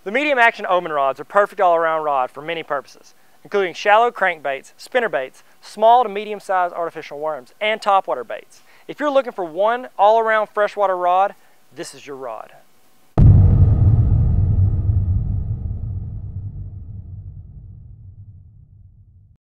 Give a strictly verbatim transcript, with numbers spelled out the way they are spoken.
The medium action Omen rods are perfect all-around rod for many purposes, including shallow crankbaits, spinnerbaits, small to medium-sized artificial worms, and topwater baits. If you're looking for one all-around freshwater rod, this is your rod.